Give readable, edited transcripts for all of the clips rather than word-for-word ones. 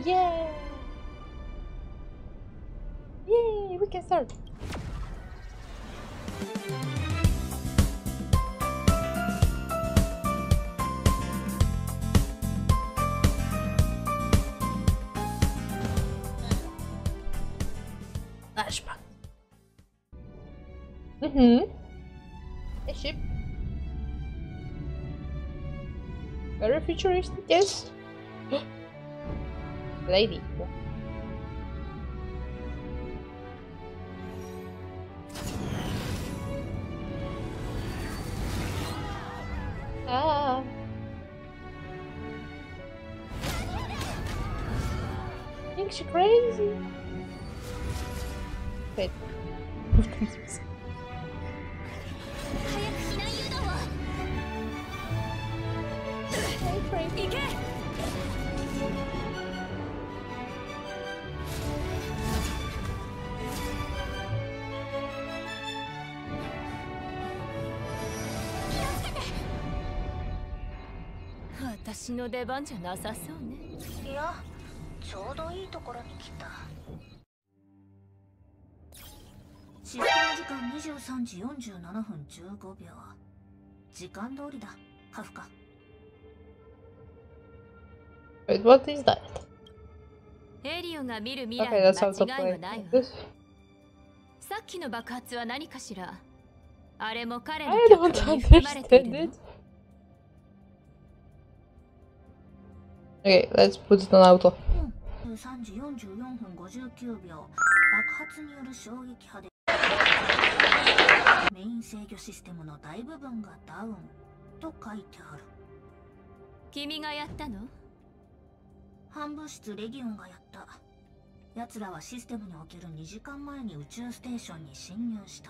Yay! Yay! We can start. Flashback. A ship. Very futuristic, yes. Lady. Ah. I think she's crazy. Wait. 私の出番じゃなさそうね。 いや、ちょうどいいところに来た。システム時間23時47分15秒。時間通りだ、カフカ。 Wait, what is that? エリオが見る未 Okay, 来 that's に how to 間違いはないわ。 play. さっきの爆発は何かしら。あれも彼の I 脚 don't 本に含まれてい understand る it. Okay, let's put it on auto. 3時44分59秒。爆発による衝撃波でメイン制御システムの大部分がダウンと書いてある。 君がやったの？ 反物質レギオンがやった。奴らはシステムにおける2時間前に宇宙ステーションに侵入した。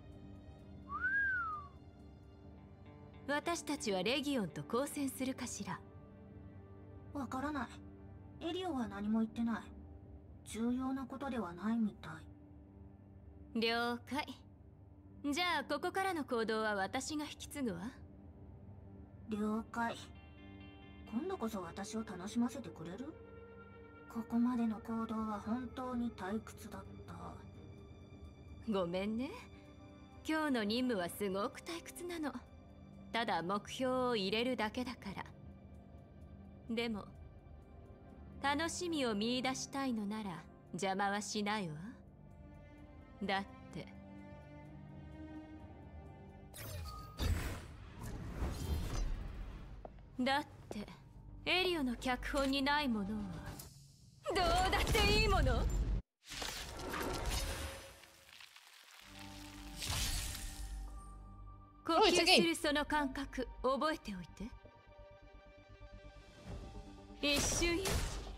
私たちはレギオンと交戦するかしら。 わからない。エリオは何も言ってない。重要なことではないみたい。 了解。じゃあここからの行動は私が引き継ぐわ。 了解。今度こそ私を楽しませてくれる？ここまでの行動は本当に退屈だった。 ごめんね。今日の任務はすごく退屈なの。ただ目標を入れるだけだから。でも楽しみを見出したいのなら邪魔はしないわ。だってエリオの脚本にないものはどうだっていいもの。呼吸するその感覚覚えておいて。一瞬よ。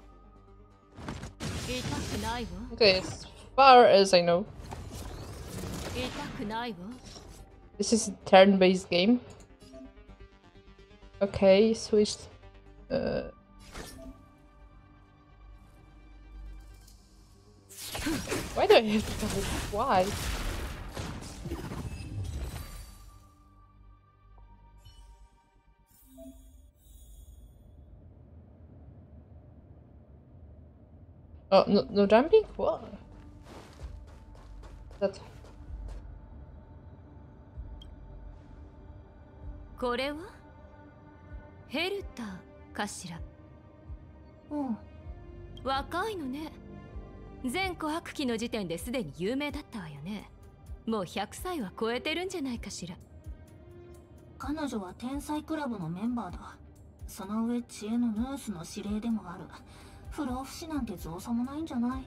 痛くないわ。 Okay, as far as I know, 痛くないわ。 this is a turn-based game. Okay, switched. Why do I have to go? Why? Oh, no jumping? What? That. これはヘルターかしら。 うん。 若いのね。全琥珀期の時点ですでに有名だったわよね。もう100歳は超えてるんじゃないかしら。 彼女は天才クラブのメンバーだ。その上知恵のヌースの指令でもある。不老不死なんて造作もないんじゃない？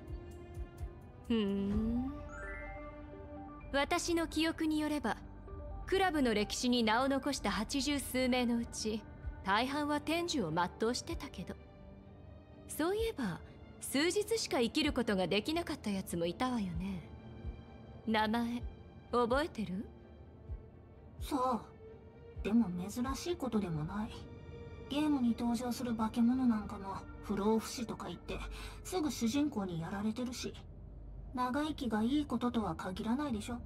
私の記憶によればクラブの歴史に名を残した80数名のうち大半は天寿を全うしてたけど、そういえば数日しか生きることができなかったやつもいたわよね。名前覚えてる？ さあ、でも珍しいことでもない。ゲームに登場する化け物なんかも不老不死とか言ってすぐ主人公にやられてるし、長生きがいいこととは限らないでしょ。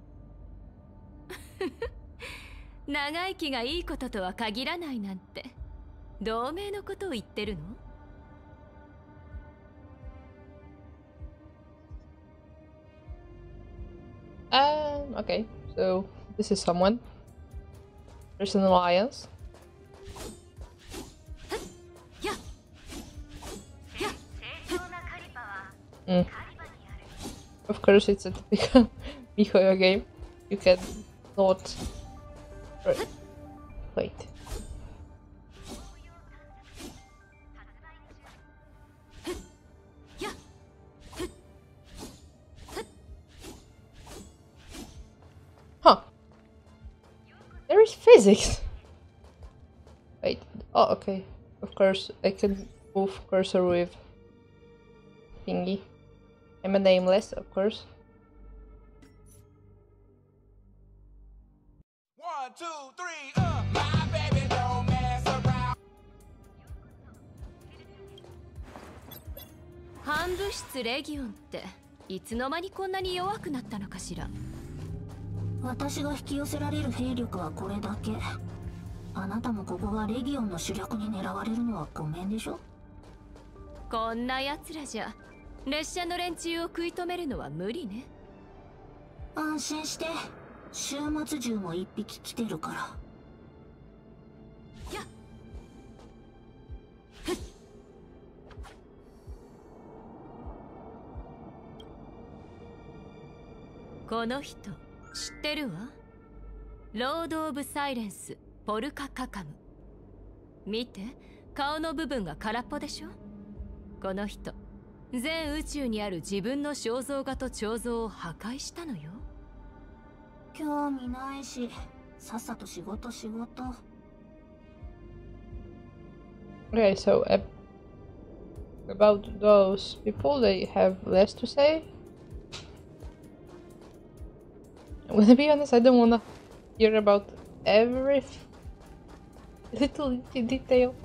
長生きがいいこととは限らないなんて同盟のことを言ってるの？ Okay, so this is someone. There's an alliance. Of course, it's a typical MiHoYo game. You can not. Wait. Huh. There is physics. Wait. Oh, okay. Of course, I can move cursor with thingy. I'm a nameless, of course. 1, 2, 3, my baby don't mess around. 反物質レギオンっていつの間にこんなに弱くなったのかしら。 私が引き寄せられる兵力はこれだけ。あなたもここがレギオンの主力に狙われるのはごめんでしょ。 こんな奴らじゃ列車の連中を食い止めるのは無理ね。 安心して、終末獣も一匹来てるから。この人知ってるわ。ロード・オブ・サイレンス、ポルカ・カカム。見て、顔の部分が空っぽでしょ。この人全宇宙にある自分の肖像画と彫像を破壊したのよ。 興味ないし、さっさと仕事。 Okay, so about those people, they have less to say. I'm gonna be honest, I don't wanna hear about every little detail.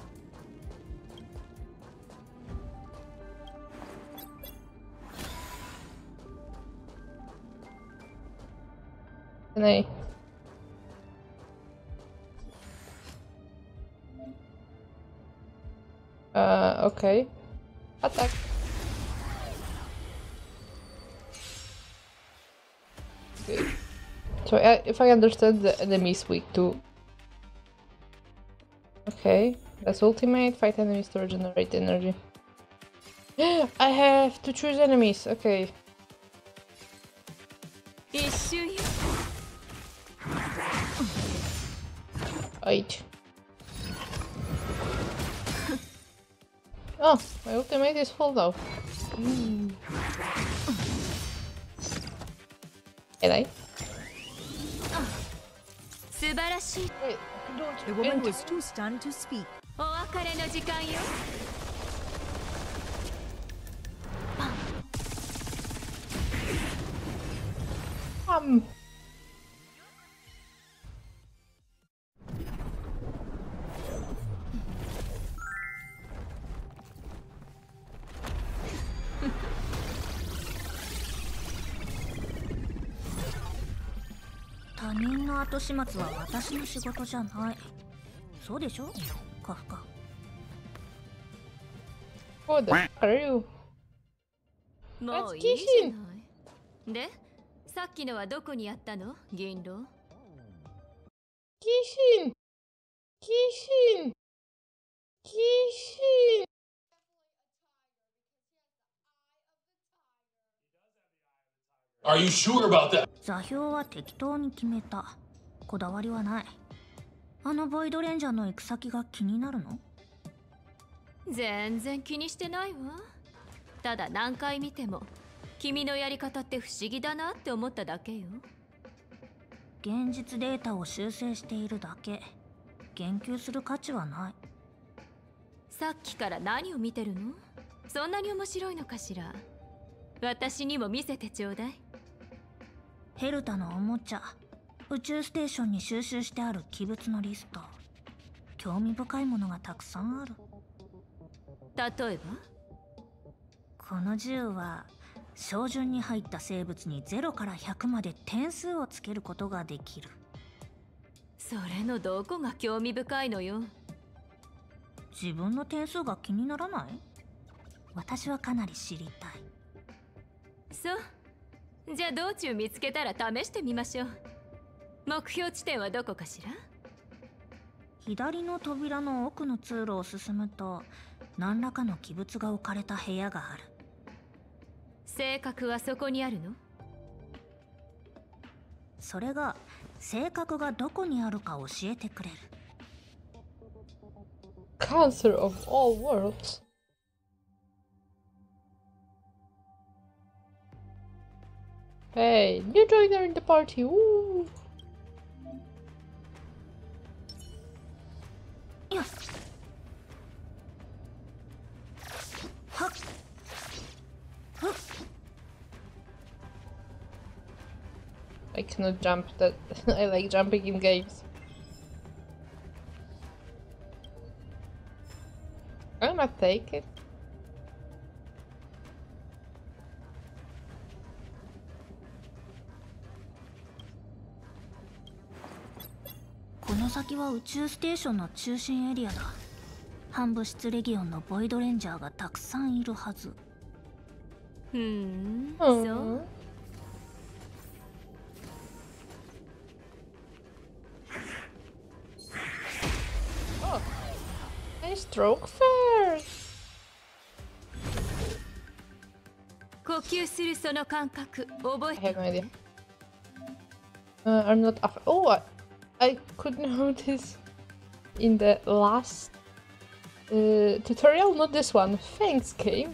Can I? Okay. Attack. Okay. So if I understand, the enemy is weak too. Okay, that's ultimate. Fight enemies to regenerate energy. I have to choose enemies. Okay. 一瞬よ。 Right. Oh, my ultimate is full now. Can I? 素晴らしい。 Wait, The woman was too stunned to speak. お別れの時間よ。 他人の後始末は私の仕事じゃない。そうでしょ、カフカ。 What the fuck are you? もういいじゃない。で、さっきのはどこにあったの、銀狼。 Kishin! Kishin! Kishin! Are you sure about that? 座標は適当に決めた。こだわりはない。あのボイドレンジャーの行く先が気になるの？ 全然気にしてないわ。ただ何回見ても君のやり方って不思議だなって思っただけよ。 現実データを修正しているだけ。言及する価値はない。 さっきから何を見てるの？そんなに面白いのかしら。私にも見せてちょうだい。 ヘルタのおもちゃ、宇宙ステーションに収集してある器物のリスト。興味深いものがたくさんある。 例えば？ この銃は照準に入った生物に0から100まで点数をつけることができる。 それのどこが興味深いのよ。 自分の点数が気にならない？私はかなり知りたい。 そう。 じゃあ道中見つけたら試してみましょう。目標地点はどこかしら？ 左の扉の奥の通路を進むと何らかの器物が置かれた部屋がある。 性格はそこにあるの？ それが性格がどこにあるか教えてくれる。 Cancer of all worlds. Hey, new joiner in the party. Woo! よっはっふっ I cannot jump that. I like jumping in games. I'm gonna take it. この先は宇宙ステーションの中心エリアだ。反物質レギオンのボイドレンジャーがたくさんいるはず。 そう Oh, nice stroke fair. 呼吸するその感覚覚 I え have て no idea. I'm not. Oh, I could notice in the last tutorial, not this one. Thanks, game.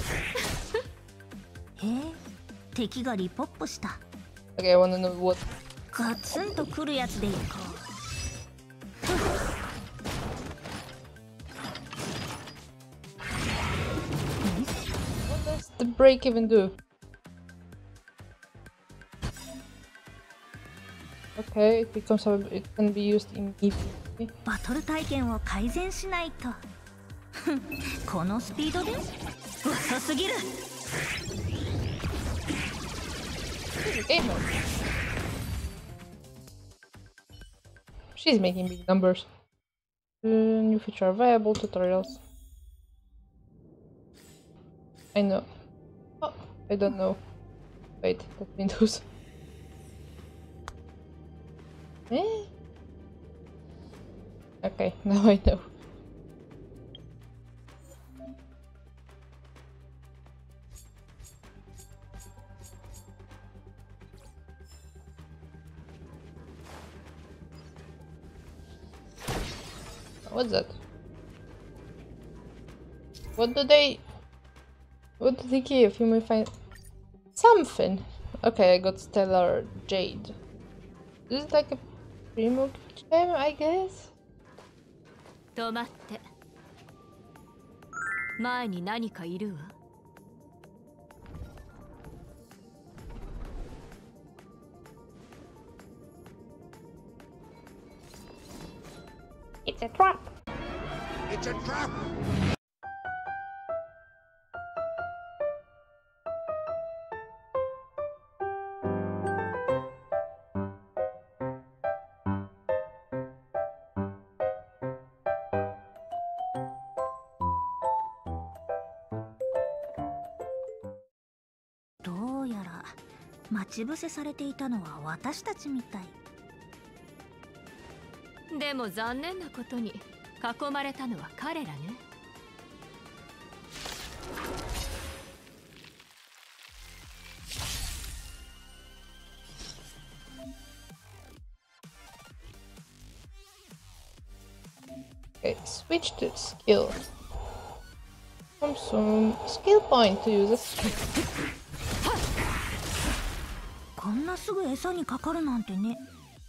へえ、敵がリポップした。 Okay, I wanna know what. ガツンとくるやつでいこう。 What does the break even do? Okay, it becomes it can be used immediately. バトル体験を改善しないと。このスピードで遅すぎる。 Game mode. She's making big numbers. New feature available tutorials. I know. Oh, I don't know. Wait, that Windows. Eh? Okay, now I know. What's that? What do they give? You may find something. Okay, I got Stellar Jade. This is like a primo gem, I guess. 止まって。前に何かいるわ。 It's a trap. It's a trap! どうやら待ち伏せされていたのは私たちみたい。 でも残念なことに囲まれたのは彼らね。 Okay, switch to skill. Some skill point to use this. こんなすぐ餌にかかるなんてね。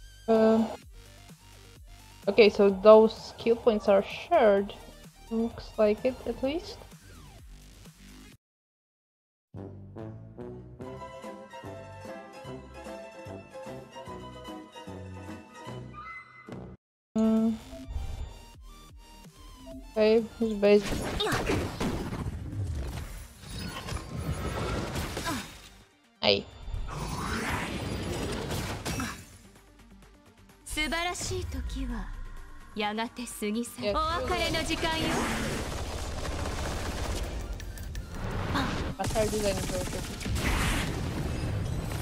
Okay, so those skill points are shared. Looks like it, at least. Okay, who's base? Hey. 素晴らしい時はやがて過ぎ去る。 いやお別れの時間よ。 Master design is okay.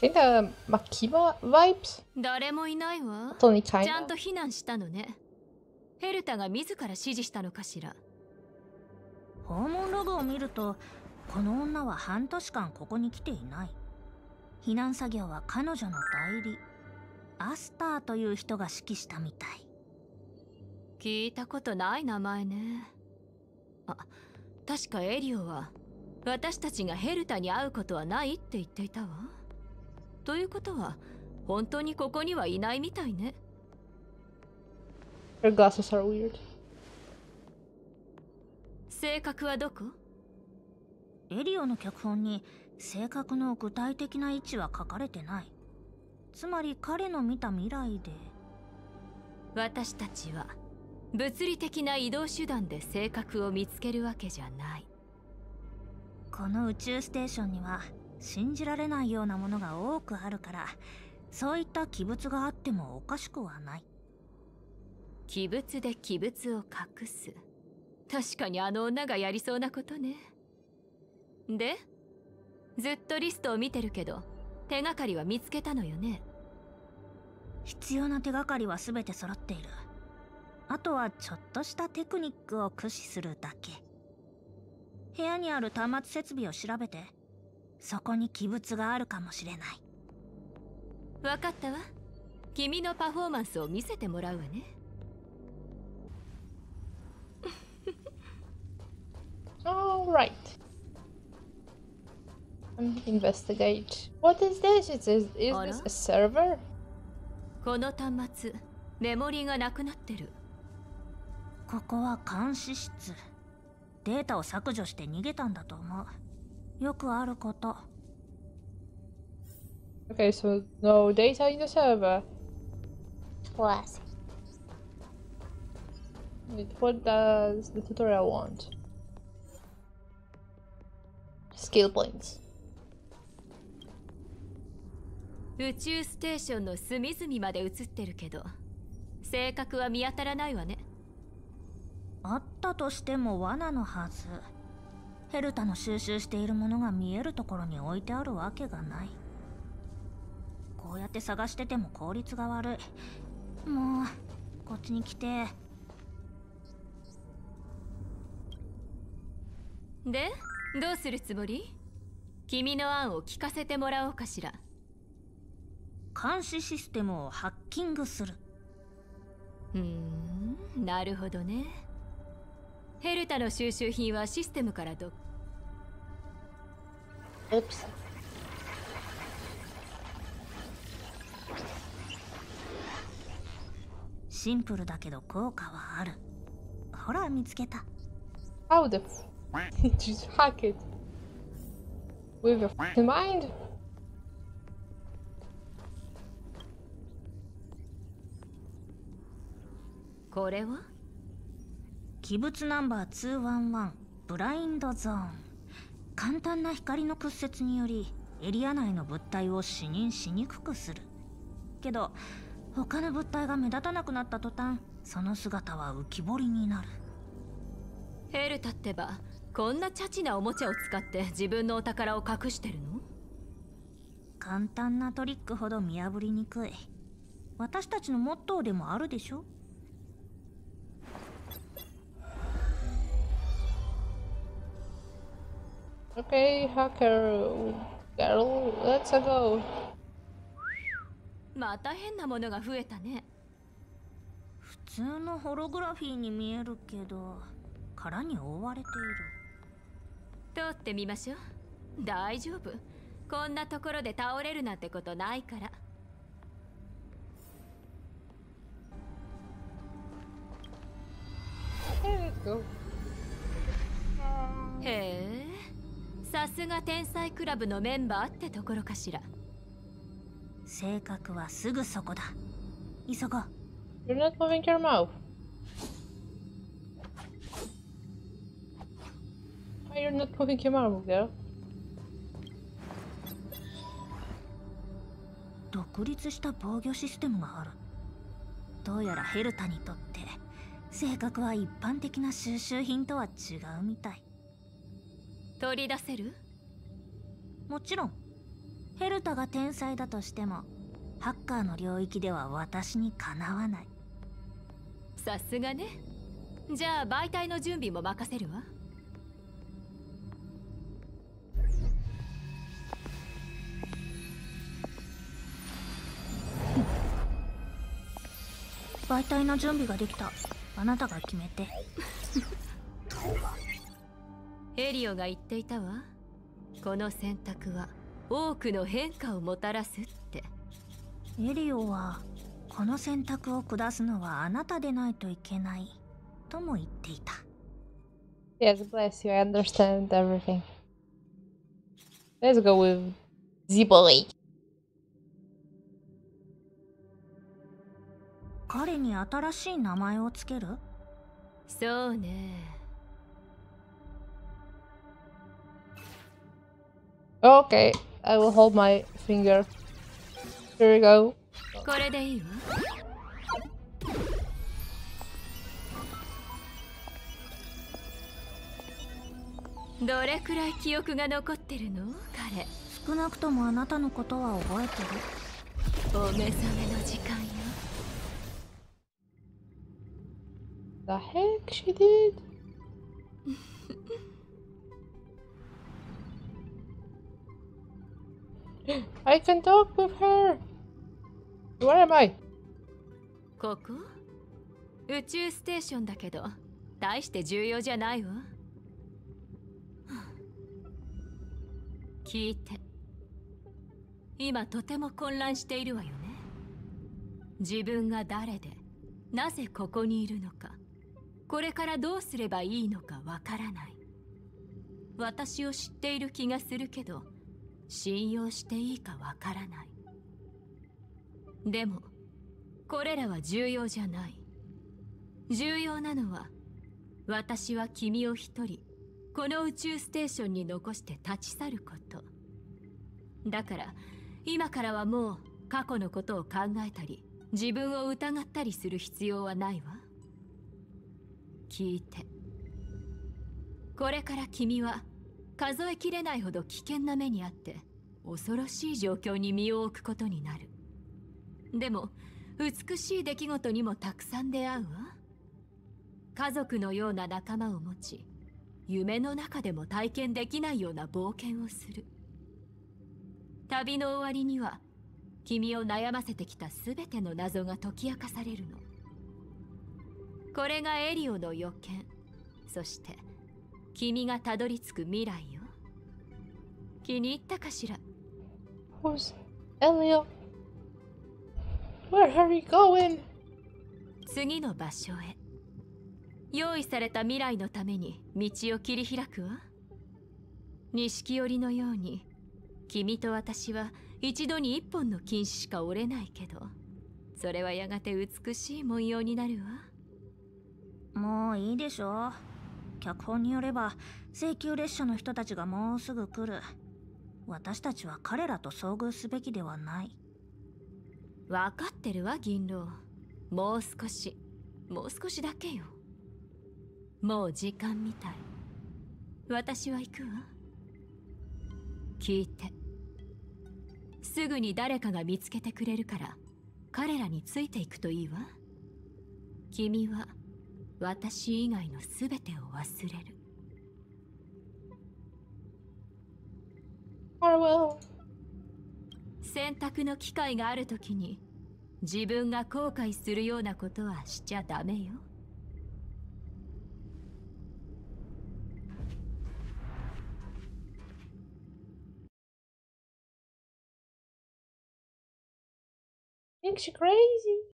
Think the Makima vibes? 誰もいないわ。 It's only ち kind ゃん of. と避難したのね。ヘルタが自ら指示したのかしら。 訪問ログを見ると、この女は半年間ここに来ていない。避難作業は彼女の代理、アスターという人が指揮したみたい。 聞いたことない名前ね。あ、確かエリオは私たちがヘルタに会うことはないって言っていたわ。ということは本当にここにはいないみたいね。 Her glasses are weird. 性格はどこ？ エリオの脚本に性格の具体的な位置は書かれてない。つまり彼の見た未来で、 私たちは物理的な移動手段で性格を見つけるわけじゃない。 この宇宙ステーションには信じられないようなものが多くあるから、そういった奇物があってもおかしくはない。 奇物で奇物を隠す。確かにあの女がやりそうなことね。で、ずっとリストを見てるけど手がかりは見つけたのよね。 必要な手がかりは全て揃っている。あとはちょっとしたテクニックを駆使するだけ。部屋にある端末設備を調べて、そこに奇物があるかもしれない。 わかったわ。君のパフォーマンスを見せてもらうわね。 Alright. Investigate. What is this? Is this a server? この端末、メモリーがなくなってる。 ここは監視室。データを削除して逃げたんだと思う。よくあること。 Okay, so no data in the server. Classic. Wait, what does the tutorial want? Skill points. 宇宙ステーションの隅々まで映ってるけど、性格は見当たらないわね。 あったとしても罠のはず。ヘルタの収集しているものが見えるところに置いてあるわけがない。こうやって探してても効率が悪い。もうこっちに来て。 で、どうするつもり？君の案を聞かせてもらおうかしら。 監視システムをハッキングする。 なるほどね。ヘルタの収集品はシステムから Oops. シンプルだけど効果はある。ほら見つけた。 How the just hack it with your fucking mind? これは奇物ナンバー211ブラインドゾーン。簡単な光の屈折によりエリア内の物体を視認しにくくする。けど他の物体が目立たなくなった途端、その姿は浮き彫りになる。 ヘルタってば、こんなチャチなおもちゃを使って自分のお宝を隠してるの？ 簡単なトリックほど見破りにくい。私たちのモットーでもあるでしょ。 Okay, hacker girl, let's go. また変なものが増えたね。 普通のホログラフィーに見えるけど、殻に覆われている。 通ってみましょう。大丈夫。こんなところで倒れるなんてことないから。 Let's go. へえ、さすが天才クラブのメンバーってところかしら。 性格はすぐそこだ。急ごう。 You're not moving your mouth. Why you're not moving your mouth, girl? 独立した防御システムがある。どうやらヘルタにとって性格は一般的な収集品とは違うみたい。 取り出せる？ もちろん。 ヘルタが天才だとしてもハッカーの領域では私にかなわない。 さすがね。じゃあ媒体の準備も任せるわ。 媒体の準備ができた。あなたが決めて。 エリオが言っていたわ。この選択は多くの変化をもたらすって。 エリオはこの選択を下すのはあなたでないといけないとも言っていた。 Yes, bless you. I understand everything. Let's go with the boy. 彼に新しい名前をつける？ そうね。 Okay, I will hold my finger. Here we go. これでいいわ。どれくらい記憶が残ってるの彼。 少なくともあなたのことは覚えてる。 お目覚めの時間よ。 The heck she did? I can talk with her. Where am I? ここ宇宙ステーションだけど大して重要じゃないわ。聞いて。今とても混乱しているわよね。自分が誰でなぜここにいるのか、これからどうすればいいのかわからない。私を知っている気がするけど信用していいかわからない。でもこれらは重要じゃない。重要なのは私は君を一人この宇宙ステーションに残して立ち去ること。だから今からはもう過去のことを考えたり自分を疑ったりする必要はないわ。聞いて。これから君は数えきれないほど危険な目にあって恐ろしい状況に身を置くことになる。でも美しい出来事にもたくさん出会うわ。家族のような仲間を持ち、夢の中でも体験できないような冒険をする。旅の終わりには君を悩ませてきた全ての謎が解き明かされるの。これがエリオの予見、そして君がたどり着く未来よ。気に入ったかしら？ Who's Elio? Where are we going? 次の場所へ。用意された未来のために道を切り開くわ。錦織のように君と私は一度に一本の金糸しか折れないけど、それはやがて美しい文様になるわ。 もういいでしょ。脚本によれば請求列車の人たちがもうすぐ来る。私たちは彼らと遭遇すべきではない。 分かってるわ銀狼。もう少しだけよ。もう時間みたい。私は行くわ。聞いて。すぐに誰かが見つけてくれるから彼らについていくといいわ。君は私以外の全てを忘れる。 Farewell. 選択の機会があるときに自分が後悔するようなことはしちゃダメよ。 Think she crazy?